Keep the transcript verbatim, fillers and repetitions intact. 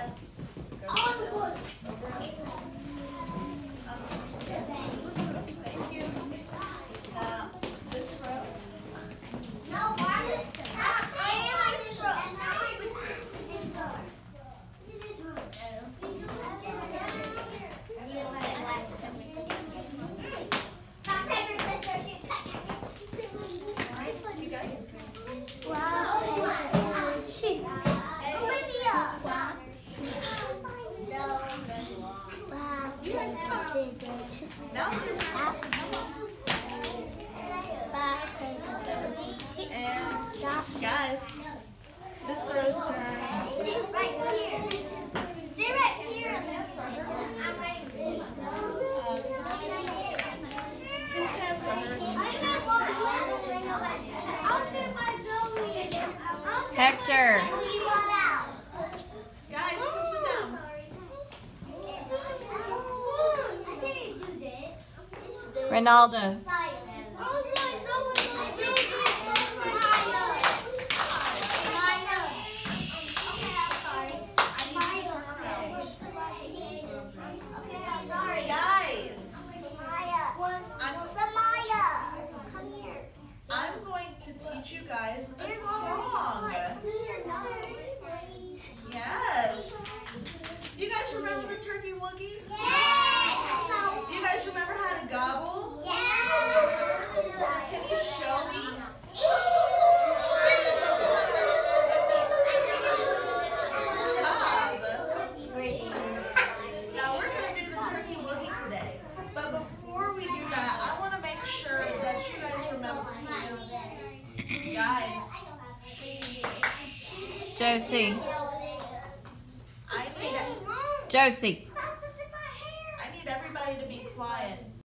Yes. Go All sit good. over on the cross. Um, Thank you. Now, this row. No, why did I am on this row. And now I'm this row. This row. Rock, paper, scissors, shoot, cut. Alright, you guys. Wow. Shoot. Olivia. Wow. You guys come on. Now it's your turn. And guys, this row's turn. Right here. Sit right here. I'm right here. This past summer, I'll sit by Zoe. Hector. guys, come sit down. Ronaldo. Guys, I'm going to teach you guys a song. Yes. You guys remember the turkey woogie? You guys remember how to gobble? Can you show me? Bob. Now we're going to do the turkey woogie today. But before we do that, I want to make sure that you guys remember. Guys, Josie. I need, Josie. I need everybody to be quiet.